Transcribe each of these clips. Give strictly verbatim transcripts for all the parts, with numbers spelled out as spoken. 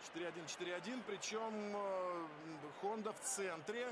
четыре один, четыре один, причем Хонда в центре,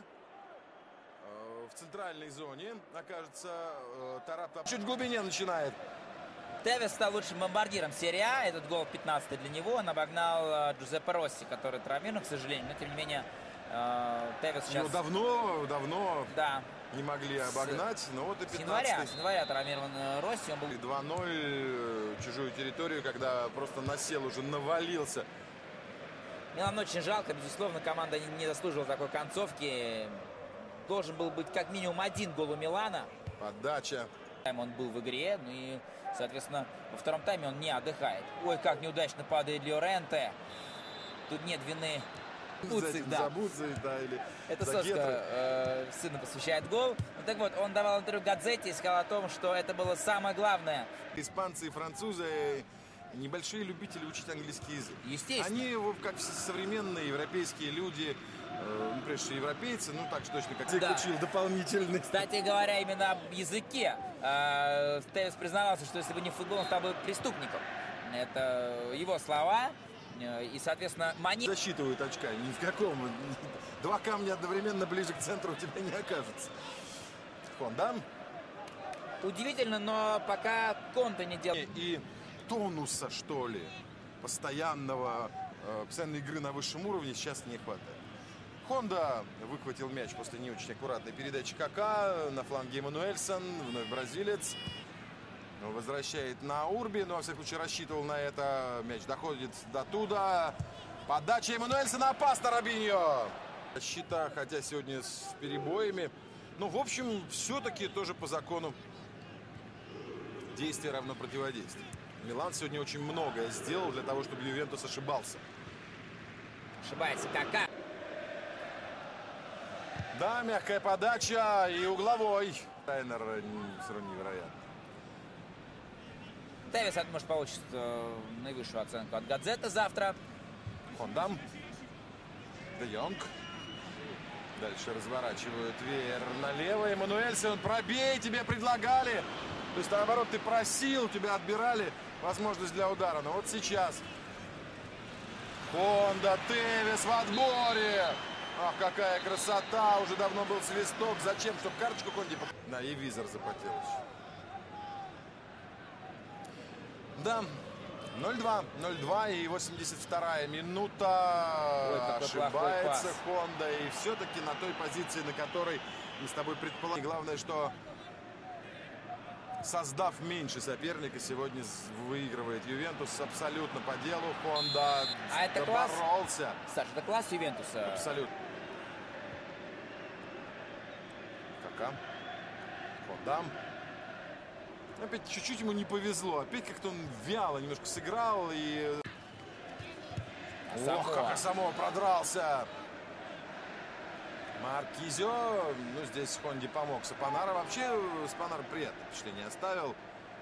в центральной зоне окажется. Тарап чуть в глубине начинает. Тевес стал лучшим бомбардиром серии А. Этот гол пятнадцатый для него. Он обогнал Джузеппе Росси, который травмирован, к сожалению. Но, тем не менее, Тевес сейчас... Ну, давно, давно да. не могли обогнать. С... Но вот и пятнадцатый. С января, с января травмирован Росси. Он был... два ноль чужую территорию, когда просто насел, уже навалился. Милан очень жалко. Безусловно, команда не заслуживала такой концовки. Должен был быть как минимум один гол у Милана. Подача. Он был в игре, ну и, соответственно, во втором тайме он не отдыхает. Ой, как неудачно падает Льоренте. Тут нет вины Буци, да. За Буци, да, или это за Соска э, сыну посвящает гол. Ну, так вот, он давал интервью Газете и сказал о том, что это было самое главное. Испанцы и французы небольшие любители учить английский язык. Естественно. Они, как все современные европейские люди, ну, прежде всего европейцы, ну так же точно, как да. учил дополнительный. Кстати говоря, именно об языке. Э, Тевес признавался, что если бы не футбол, он стал бы преступником. Это его слова. И, соответственно, Мани... Засчитывают очка. Ни в каком. Два камня одновременно ближе к центру у тебя не окажется. Хонда. Удивительно, но пока Конте не делает. И тонуса, что ли, постоянного, э, постоянной игры на высшем уровне сейчас не хватает. Хонда выхватил мяч после не очень аккуратной передачи Кака. На фланге Эммануэльсон, вновь бразилец. Возвращает на Урби, но, во всяком случае, рассчитывал на это. Мяч доходит до туда. Подача Эммануэльсона, опасно, Робиньо. Защита, хотя сегодня с перебоями. Ну, в общем, все-таки тоже по закону действие равно противодействию. Милан сегодня очень многое сделал для того, чтобы Ювентус ошибался. Ошибается Кака. Да, мягкая подача и угловой. Тайнер все равно невероятно. Тевес может получить э, наивысшую оценку от Газета завтра. Хонда. Де Йонг. Дальше разворачивают веер налево. Эммануэльсон, пробей, тебе предлагали. То есть, наоборот, ты просил, тебя отбирали возможность для удара. Но вот сейчас Хонда, Тевес в отборе. Ах, какая красота. Уже давно был свисток. Зачем? Чтобы карточку Хонде... Да, и визор запотел еще. Да, ноль два, ноль два и восемьдесят вторая минута. Ой, ошибается Хонда. И все-таки на той позиции, на которой мы с тобой предполагали. Главное, что создав меньше соперника, сегодня выигрывает Ювентус абсолютно по делу. Хонда а это боролся. Саша, это класс Ювентуса. Абсолютно. Кака. Хонда. Опять чуть-чуть ему не повезло. Опять как-то он вяло немножко сыграл. И... Ох, как Асамо продрался. Маркизио. Ну, здесь Хонде помог. Сапонара вообще... Сапонара приятное впечатление оставил.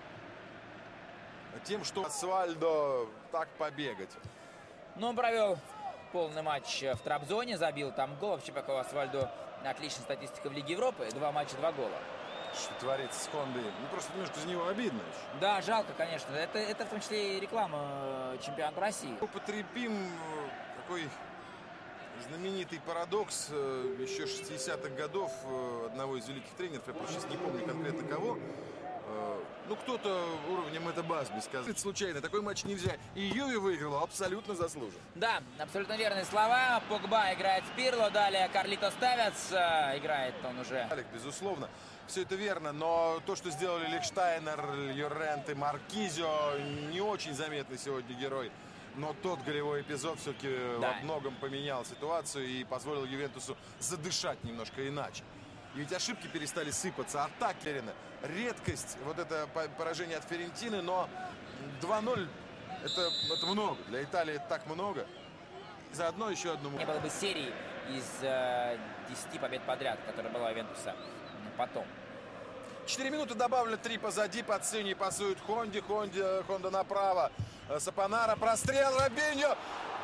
Тем, что Асвальдо так побегать. Ну, он провел полный матч в Трабзоне. Забил там гол. Вообще, пока у Асвальдо отличная статистика в Лиге Европы. Два матча, два гола. Что творится с Хондой. Ну, просто немножко за него обидно еще. Да, жалко, конечно. Это, это в том числе и реклама чемпионата России. Употребим такой знаменитый парадокс еще шестидесятых годов одного из великих тренеров. Я просто сейчас не помню конкретно кого. Ну, кто-то уровнем это Басби сказал. Это случайно, такой матч нельзя. И Юве выиграла абсолютно заслуженно. Да, абсолютно верные слова. Погба играет в Пирло, далее Карлитос Тевес играет он уже. Алек, безусловно, все это верно, но то, что сделали Лихштайнер, Льоренте, Маркизио, не очень заметный сегодня герой. Но тот голевой эпизод все-таки да. во многом поменял ситуацию и позволил Ювентусу задышать немножко иначе. И ведь ошибки перестали сыпаться. Атаки, редкость, вот это поражение от Фиорентины, но два ноль это, это много. Для Италии это так много. И заодно еще одну... Не было бы серии из э, десяти побед подряд, которая была у Ювентуса потом. Четыре минуты добавлено, три позади. Пацини пасует Хонде, Хонде, Хонда направо. Сапонара, прострел, Робиньо.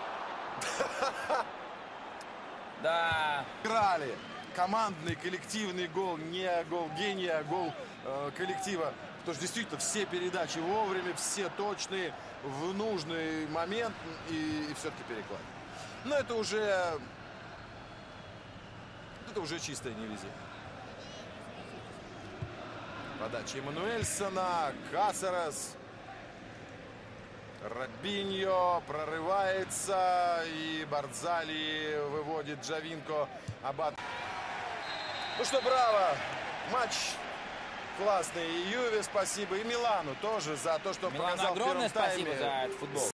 Да. Играли. Командный, коллективный гол. Не гол гения, а гол э, коллектива. Потому что действительно все передачи вовремя, все точные, в нужный момент. И, и все-таки переклад. Но это уже... Это уже чистое невезение. Подача Эммануэльсона. Касерес. Робиньо прорывается. И Барзали выводит Джавинко. Абат. Ну что, браво. Матч классный. И Юве спасибо. И Милану тоже за то, что Милану показал в огромное первом спасибо тайме. за этот футбол.